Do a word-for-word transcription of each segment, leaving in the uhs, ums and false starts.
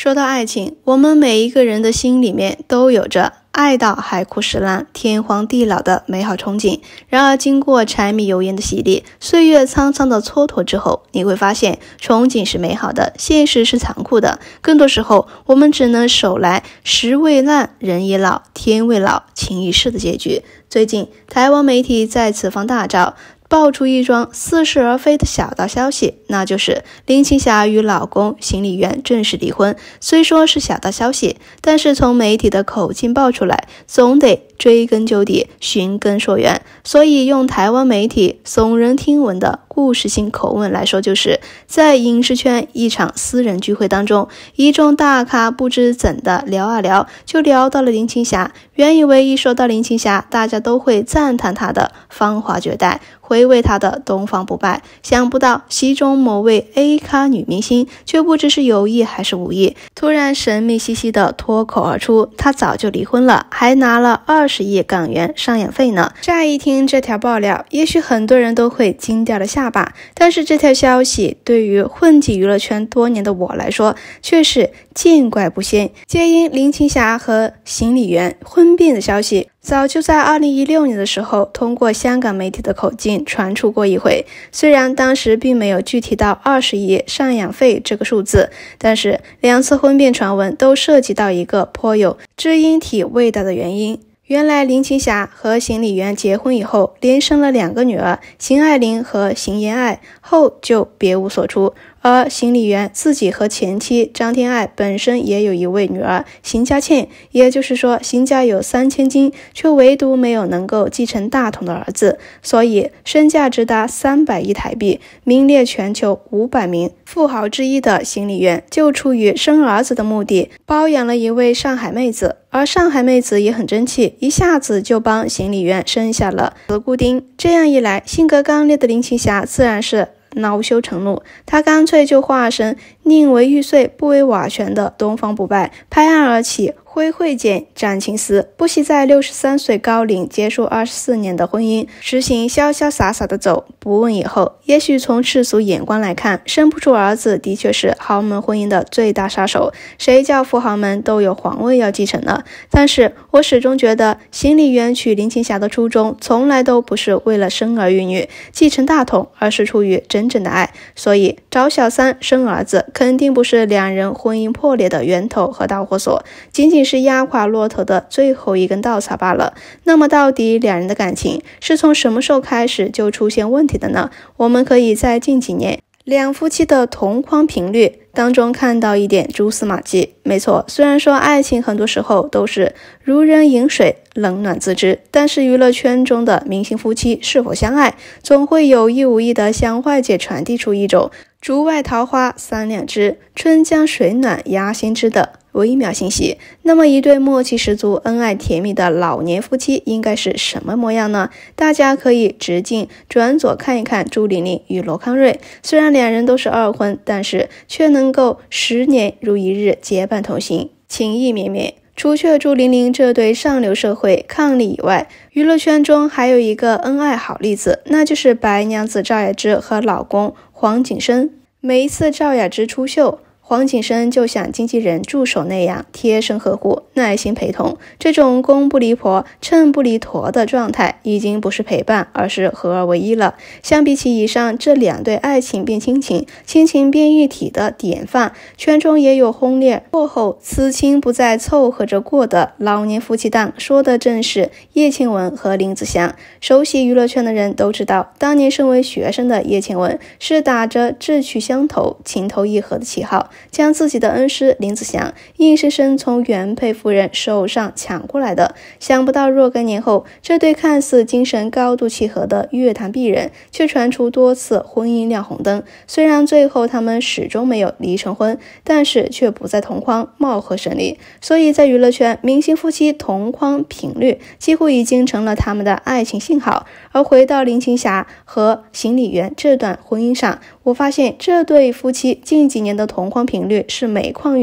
说到爱情，我们每一个人的心里面都有着爱到海枯石烂、天荒地老的美好憧憬。然而经过柴米油盐的洗礼，岁月苍苍的蹉跎之后，你会发现憧憬是美好的，现实是残酷的。更多时候我们只能守来时未烂，人已老，天未老，情已逝的结局。最近台湾媒体再次放大招，爆出一桩似是而非的小道消息，那就是林青霞与老公行李媛正式离婚。虽说是小道消息，但是从媒体的口径爆出来，总得追根究底，寻根溯源。所以用台湾媒体耸人听闻的故事性口吻来说，就是在影视圈一场私人聚会当中，一众大咖不知怎的聊啊聊，就聊到了林青霞。原以为一说到林青霞，大家都会赞叹她的芳华绝代，回味她的东方不败，想不到其中某位 A 咖女明星却不知是有意还是无意，突然神秘兮兮的脱口而出，她早就离婚了，还拿了二十亿港元赡养费呢。乍一听这条爆料，也许很多人都会惊掉了下巴，但是这条消息对于混迹娱乐圈多年的我来说，却是见怪不鲜。皆因林青霞和行李媛婚变的消息早就在二零一六年的时候通过香港媒体的口径传出过一回，虽然当时并没有具体到二十亿赡养费这个数字，但是两次婚变传闻都涉及到一个颇有知音体味道的原因。原来林青霞和行李媛结婚以后，连生了两个女儿，邢爱玲和邢妍爱，后就别无所出。而行李媛自己和前妻张天爱本身也有一位女儿邢佳倩，也就是说邢家有三千金，却唯独没有能够继承大统的儿子，所以身价直达三百亿台币，名列全球五百名富豪之一的行李媛，就出于生儿子的目的，包养了一位上海妹子。而上海妹子也很争气，一下子就帮行李媛生下了子固丁。这样一来，性格刚烈的林青霞自然是恼羞成怒，他干脆就化身宁为玉碎不为瓦全的东方不败，拍案而起，挥慧剑斩情丝，不惜在六十三岁高龄结束二十四年的婚姻，实行潇潇洒洒的走，不问以后。也许从世俗眼光来看，生不出儿子的确是豪门婚姻的最大杀手，谁叫富豪们都有皇位要继承呢？但是我始终觉得行李媛娶林青霞的初衷从来都不是为了生儿育女继承大统，而是出于真正的爱。所以找小三生儿子肯定不是两人婚姻破裂的源头和导火索，仅仅是压垮骆驼的最后一根稻草罢了。那么到底两人的感情是从什么时候开始就出现问题的呢？我们可以在近几年两夫妻的同框频率当中看到一点蛛丝马迹。没错，虽然说爱情很多时候都是如人饮水，冷暖自知，但是娱乐圈中的明星夫妻是否相爱，总会有意无意的向外界传递出一种竹外桃花三两枝，春江水暖鸭先知的微妙信息。那么一对默契十足、恩爱甜蜜的老年夫妻应该是什么模样呢？大家可以直径转左看一看朱玲玲与罗康瑞，虽然两人都是二婚，但是却能够十年如一日结伴同行，情意绵绵。除却朱玲玲这对上流社会伉俪以外，娱乐圈中还有一个恩爱好例子，那就是白娘子赵雅芝和老公黄景生。每一次赵雅芝出秀，黄景生就像经纪人助手那样贴身呵护，耐心陪同。这种公不离婆，秤不离砣的状态已经不是陪伴，而是合二为一了。相比起以上这两对爱情变亲情，亲情变一体的典范，圈中也有轰烈过后此情不再凑合着过的老年夫妻档，说的正是叶倩文和林子祥。熟悉娱乐圈的人都知道，当年身为学生的叶倩文是打着志趣相投、情投意合的旗号，将自己的恩师林子祥硬生生从原配夫人手上抢过来的。想不到若干年后，这对看似精神高度契合的乐坛璧人却传出多次婚姻亮红灯。虽然最后他们始终没有离成婚，但是却不在同框，貌合神离。所以在娱乐圈，明星夫妻同框频率几乎已经成了他们的爱情信号。而回到林青霞和行李媛这段婚姻上，我发现这对夫妻近几年的同框频率是每况愈下，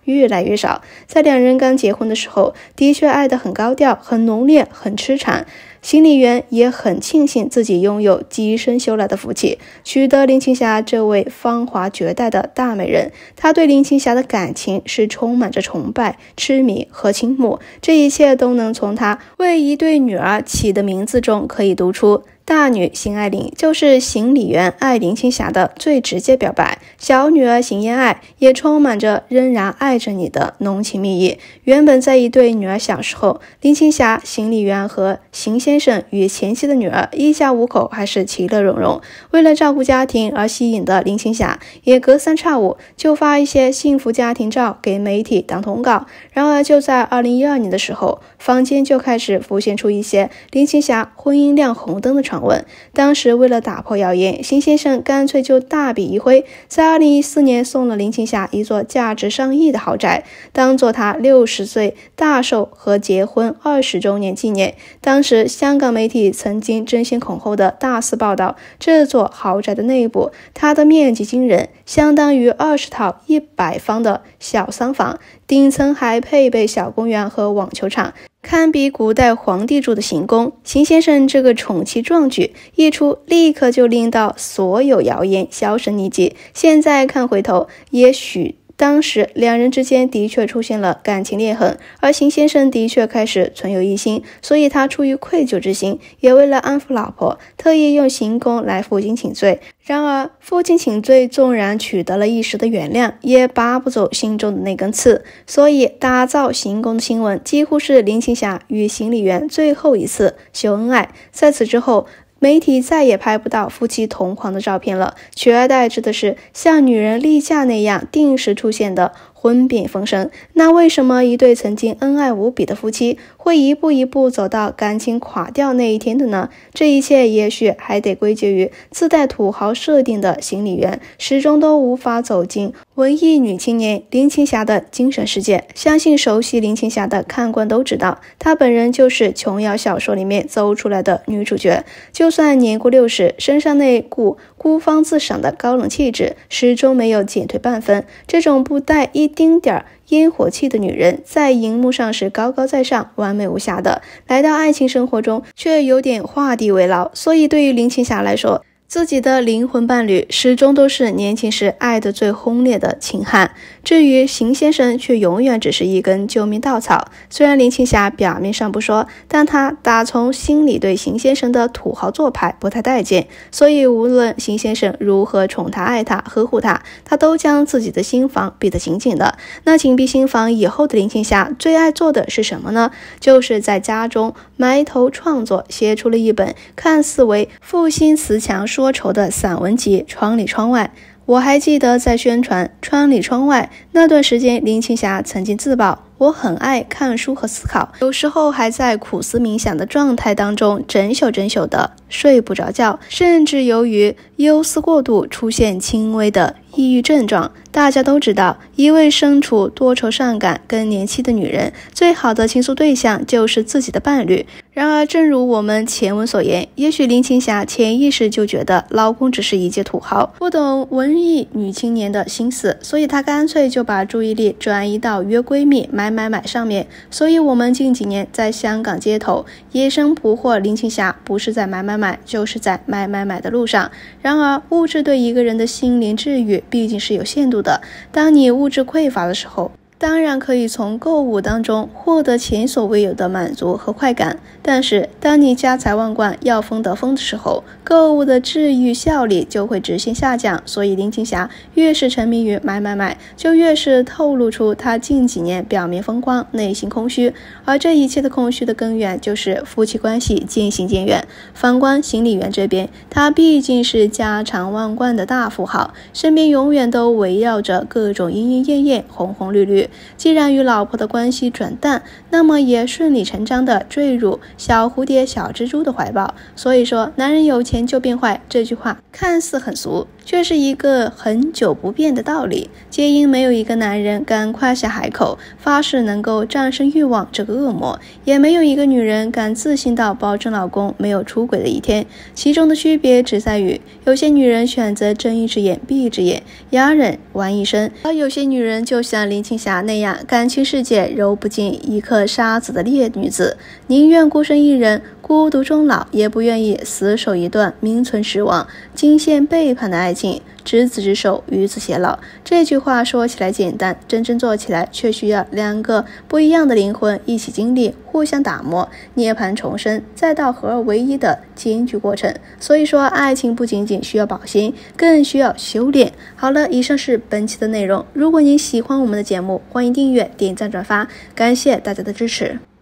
越来越少。在两人刚结婚的时候，的确爱得很高调，很浓烈，很痴缠。行李员也很庆幸自己拥有跻身修来的福气，娶得林青霞这位芳华绝代的大美人。他对林青霞的感情是充满着崇拜、痴迷和倾慕，这一切都能从他为一对女儿起的名字中可以读出。大女邢爱玲就是行李员爱林青霞的最直接表白，小女儿邢嫣爱也充满着仍然爱着你的浓情蜜意。原本在一对女儿小时候，林青霞、行李员和邢先生与前妻的女儿一家五口还是其乐融融。为了照顾家庭而吸引的林青霞，也隔三差五就发一些幸福家庭照给媒体当通告。然而就在二零一二年的时候，坊间就开始浮现出一些林青霞婚姻亮红灯的传闻。当时为了打破谣言，邢先生干脆就大笔一挥，在二零一四年送了林青霞一座价值上亿的豪宅，当做她六十岁大寿和结婚二十周年纪念。当时香港媒体曾经争先恐后的大肆报道这座豪宅的内部，它的面积惊人，相当于二十套一百方的小丧房，顶层还配备小公园和网球场，堪比古代皇帝住的行宫。邢先生这个宠妻壮举一出，立刻就令到所有谣言销声匿迹。现在看回头，也许当时两人之间的确出现了感情裂痕，而邢先生的确开始存有异心，所以他出于愧疚之心，也为了安抚老婆，特意用行宫来负荆请罪。然而负荆请罪纵然取得了一时的原谅，也拔不走心中的那根刺，所以打造行宫的新闻几乎是林青霞与行李员最后一次秀恩爱。在此之后，媒体再也拍不到夫妻同框的照片了，取而代之的是像女人例假那样定时出现的婚变风声。那为什么一对曾经恩爱无比的夫妻会一步一步走到感情垮掉那一天的呢？这一切也许还得归结于自带土豪设定的行李员始终都无法走进文艺女青年林青霞的精神世界。相信熟悉林青霞的看官都知道，她本人就是琼瑶小说里面走出来的女主角，就算年过六十，身上那股孤芳自赏的高冷气质始终没有减退半分。这种不带一丁点儿烟火气的女人，在荧幕上是高高在上、完美无瑕的，来到爱情生活中却有点画地为牢。所以对于林青霞来说，自己的灵魂伴侣始终都是年轻时爱得最轰烈的秦汉，至于邢先生却永远只是一根救命稻草。虽然林青霞表面上不说，但她打从心里对邢先生的土豪做派不太待见，所以无论邢先生如何宠她、爱她、呵护她，她都将自己的心房闭得紧紧的。那紧闭心房以后的林青霞最爱做的是什么呢？就是在家中埋头创作，写出了一本看似为负心词强说愁的散文集《窗里窗外》。我还记得在宣传《窗里窗外》那段时间，林青霞曾经自曝，我很爱看书和思考，有时候还在苦思冥想的状态当中整宿整宿的睡不着觉，甚至由于忧思过度出现轻微的抑郁症状。大家都知道，一位身处多愁善感更年期的女人，最好的倾诉对象就是自己的伴侣。然而正如我们前文所言，也许林青霞潜意识就觉得老公只是一介土豪，不懂文艺女青年的心思，所以她干脆就把注意力转移到约闺蜜买买买上面。所以我们近几年在香港街头野生捕获林青霞，不是在买买买，就是在买买买的路上。然而物质对一个人的心灵治愈毕竟是有限度的，当你物质匮乏的时候，当然可以从购物当中获得前所未有的满足和快感，但是当你家财万贯要风得风的时候，购物的治愈效力就会直线下降。所以林青霞越是沉迷于买买买，就越是透露出她近几年表面风光，内心空虚，而这一切的空虚的根源就是夫妻关系渐行渐远。反观行李员这边，他毕竟是家财万贯的大富豪，身边永远都围绕着各种莺莺燕燕、红红绿绿。既然与老婆的关系转淡，那么也顺理成章地坠入小蝴蝶小蜘蛛的怀抱。所以说男人有钱就变坏这句话看似很俗， 却是一个很久不变的道理。皆因没有一个男人敢夸下海口，发誓能够战胜欲望这个恶魔，也没有一个女人敢自信到保证老公没有出轨的一天。其中的区别只在于，有些女人选择睁一只眼闭一只眼，哑忍玩一生，而有些女人就像林青霞那样，感情世界揉不进一颗沙子的烈女子，宁愿孤身一人孤独终老，也不愿意死守一段名存实亡、惊现背叛的爱情。执子之手，与子偕老。这句话说起来简单，真正做起来却需要两个不一样的灵魂一起经历，互相打磨，涅槃重生，再到合二为一的艰巨过程。所以说，爱情不仅仅需要保鲜，更需要修炼。好了，以上是本期的内容。如果您喜欢我们的节目，欢迎订阅、点赞、转发，感谢大家的支持。